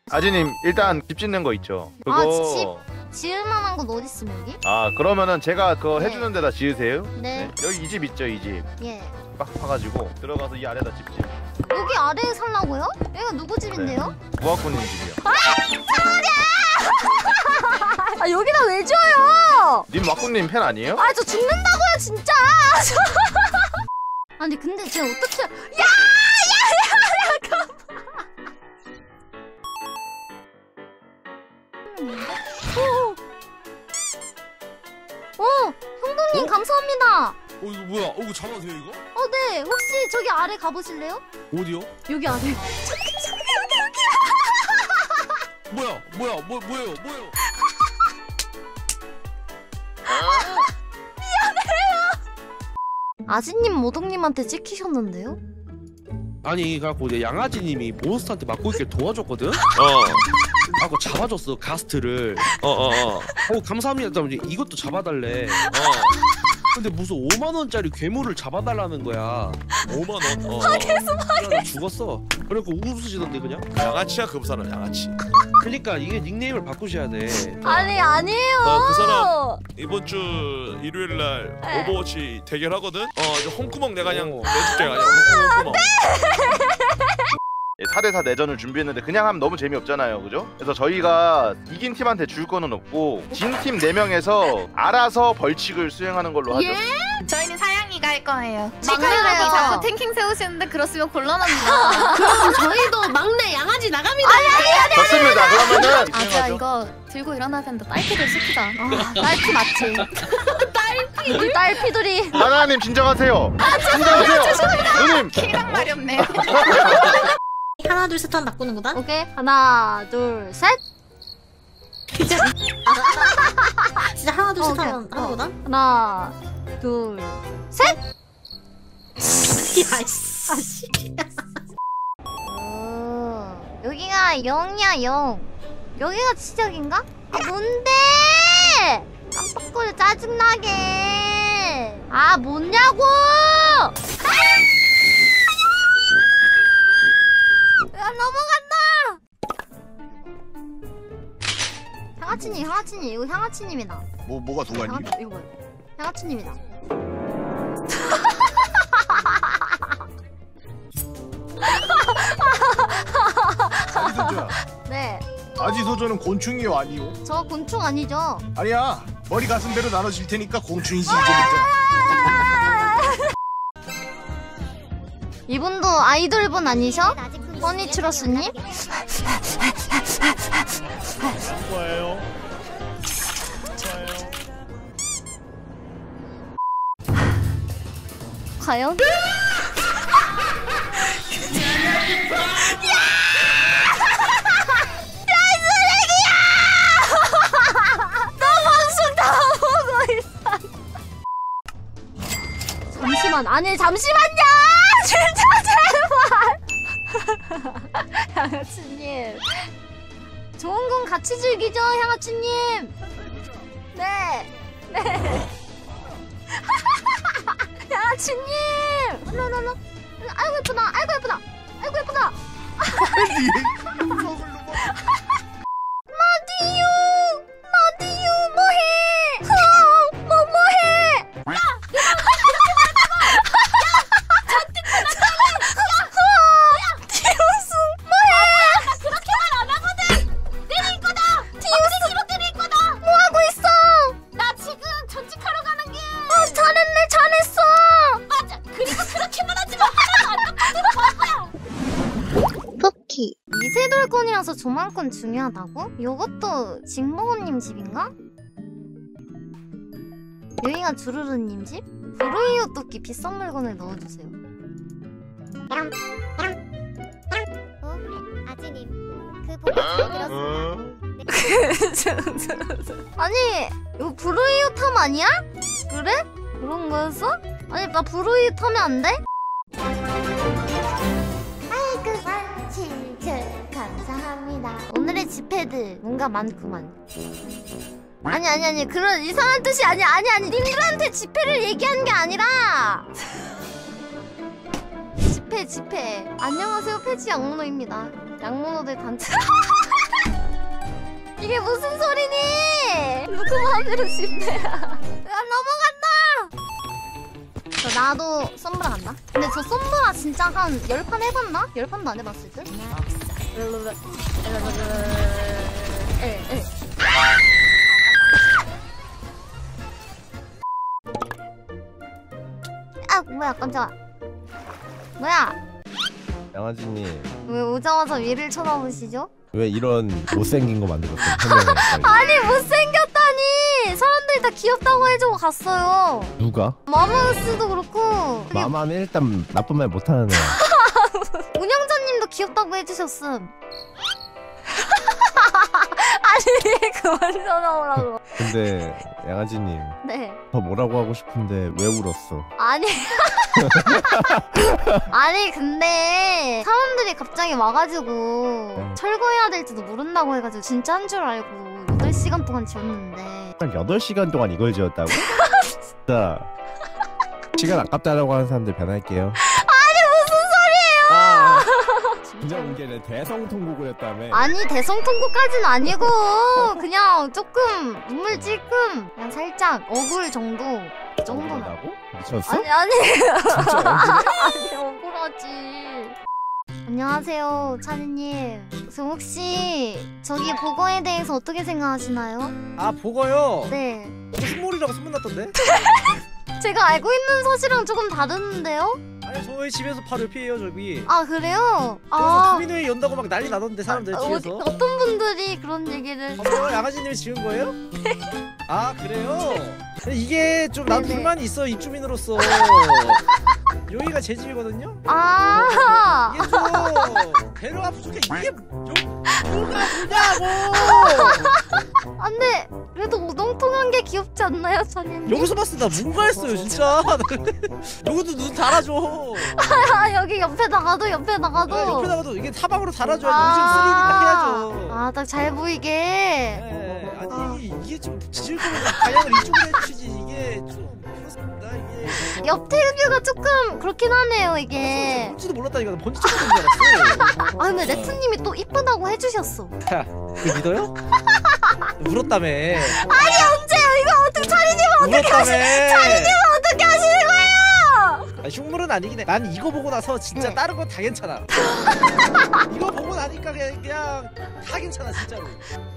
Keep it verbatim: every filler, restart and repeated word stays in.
아지님 일단 집 짓는 거 있죠? 그거 아, 집 지을 만한 건 어디 있음 여기? 아 그러면은 제가 그거 네. 해주는 데다 지으세요. 네. 여기 이 집 있죠, 이 집. 예. 빡 파가지고 들어가서 이 아래다 집 짓. 여기 아래에 살라고요? 여기가 누구 집인데요? 무학군님 집이요. 아 여기다 왜 줘요? 님 와꾸님 팬 아니에요? 아 저 죽는다고요 진짜. 아니 근데 제가 어떻게? 야! 야야야 잠깐만. 어, 어 형도님 어? 감사합니다. 어 이거 뭐야? 어 이거 잡아도 돼요 이거? 어 네 혹시 저기 아래 가보실래요? 어디요? 여기 아래. 뭐야? 뭐야? 뭐 뭐예요? 뭐예요? 아지님 모독님한테 찍히셨는데요? 아니 그래갖고 이제 양아지님이 몬스터한테 맞고 있길 도와줬거든? 어. 하고 잡아줬어 가스트를. 어어어. 어, 어. 어 감사합니다. 이제 이것도 잡아달래. 어. 근데 무슨 오만 원짜리 괴물을 잡아달라는 거야. 오만 원. 어. 그래 나 죽었어. 그래갖고 웃으시던데 그냥. 양아치야 그 사람 양아치. 그러니까 이게 닉네임을 바꾸셔야 돼. 아니 아니에요. 어, 그 사람 이번 주 일요일 날 네. 오버워치 대결하거든. 어, 이제 홍구멍 내가 그냥 어. 내줄게 그냥 홍구멍. 사 대 사 내전을 준비했는데 그냥 하면 너무 재미없잖아요, 그죠? 그래서 저희가 이긴 팀한테 줄 거는 없고 진 팀 네 명에서 알아서 벌칙을 수행하는 걸로 하죠. 예? 저희는 사양이가 할 거예요. 막내래요. 막내라고 자꾸 탱킹 세우시는데 그렇으면 곤란합니다. 그럼 저희도 막내 양아지 나갑니다. 좋습니다. 그러면은 아, 제가 수행하죠. 이거 들고 일어나야 되는데 딸피들 시키자. 아, 딸피 맞지? 딸피 우리 딸피들이. 하나님 진정하세요. 진정하세요. 누님. 키랑 말이 없네. 하나 둘 셋 하면 바꾸는 거다. 오케이 하나 둘 셋. 진짜 진짜 하나 둘 셋 오케이. 하면 하는 거다. 하나 둘 셋. 야이씨. 아씨. 어, 여기가 영이야 영. 여기가 지적인가? 아 뭔데? 깜빡거려 짜증나게. 아 뭐냐고? 야 넘어간다. 향아치님 향아치님 이거 향아치님이다. 뭐 뭐가 동안이? 향아치 이거 뭐야? 향아치님이다. 아지소자. 네. 아지소저는 곤충이요 아니요? 저 곤충 아니죠? 아니야. 머리 가슴배로 나눠질 테니까 공충이지 이제부터. 이분도 아이돌분 아니셔? 허니츄러스님? 좋아요. 과연? 잠시만 아니 잠시만요 진짜 제발 향아치님 좋은 건 같이 즐기죠 향아치님. 네 네. 향아치님 일로일로 아이고 예쁘다 아이고 예쁘다 아이고 예쁘다. 마디유 마디유 뭐해 어, 뭐 뭐해 이세돌권이라서 조만권 중요하다고? 요것도 직모호님 집인가? 여기가 주루루님 집? 브루이오 토끼 비싼 물건을 넣어주세요. 어? 아지님 그 보고 잘 들었습니다. 아니 이거 브루이오 탐 아니야? 그래? 그런 거였어? 아니 나 브루이오 타면 안 돼? 아이고 칠천 감사합니다. 오늘의 지패들 뭔가 많구만. 아니 아니 아니 그런 이상한 뜻이 아니 아니 아니 님들한테 지패를 얘기하는 게 아니라 지패 지패. 안녕하세요 패지 양모노입니다. 양모노들 단체 이게 무슨 소리니? 누구 마음대로 씹네야. 야 넘어간다. 저 나도 썸브라 간다. 근데 저 썸브라 진짜 한 열 판 해봤나? 열 판도 안 해봤을 듯? 에, 에. 아 뭐야 깜짝아. 뭐야? 양아지님 왜 오자마자 위를 쳐다보시죠? 왜 이런 못생긴 거 만들었어? 설명해. 아니 못생겼다니! 사람들이 다 귀엽다고 해주고 갔어요. 누가? 마마우스도 그렇고 마마는 일단 나쁜 말 못하는 애야. 운영자님도 귀엽다고 해주셨음. 아니 그만 쳐다보라고. 근데 양아지님 네. 더 뭐라고 하고 싶은데 왜 울었어? 아니 아니 근데 사람들이 갑자기 와가지고 네. 철거해야 될지도 모른다고 해가지고 진짜 한 줄 알고 여덟 시간 동안 지웠는데 딱 여덟 시간 동안 이걸 지었다고? 진짜 시간 아깝다라고 하는 사람들 변할게요. 아, 진짜 문제는 대성통곡을 했다며. 아니 대성통곡까지는 아니고 그냥 조금 눈물 찔끔 그냥 살짝 억울 정도 그 정도는 억울하다고? 미쳤어? 아니 아니 진짜 억울해? 아니 억울하지. 안녕하세요 찬이님. 저 혹시 저기 보거에 대해서 어떻게 생각하시나요? 아 보고요? 네 흉물이라고 소문났던데? 제가 알고 있는 사실은 조금 다른데요? 아니 저희 집에서 바로 옆이에요 저기. 아 그래요? 그래서 아 주민회의 연다고 막 난리 나던데 사람들 어, 뒤에서. 어떤 분들이 그런 얘기를 아, 뭐 양아지님이 지은 거예요? 아 그래요? 근데 이게 좀 난 네네. 불만이 있어 입주민으로서. 여기가 제 집이거든요? 아 이게 좀 배려가 부족해. 이게 좀 뭐가 뭐냐고. 안돼 그래도 우동통한 게 귀엽지 않나요 찬이님? 여기서 봤을 때 나 뭔가 했어요 진짜. 여기도 눈 달아줘. 아 여기 옆에 나가도 옆에 나가도 아, 옆에 나가도 이게 사방으로 달아줘야지. 아. 요즘 쓰리디가 해야죠. 아 딱 잘 보이게. 네, 아니 이게, 이게 좀 지을 거면 방향을 이쪽으로 해주시지. 이게 좀 그렇습니다. 이게 옆 테이블가 조금 그렇긴 하네요 이게. 볼지도 몰랐다니까. 나 번지 찍는 줄 알았어. 아 근데 레트님이 또 이쁘다고 해주셨어. 야, 그 믿어요? 울었다며. 아니 언제요? 이거 어떻게 찬이님은 어떻게 울었다며. 하시? 찬이님은 어떻게 하시는 거예요? 아, 흉물은 아니긴 해. 난 이거 보고 나서 진짜 네. 다른 건 다 괜찮아. 이거 보고 나니까 그냥, 그냥 다 괜찮아 진짜로.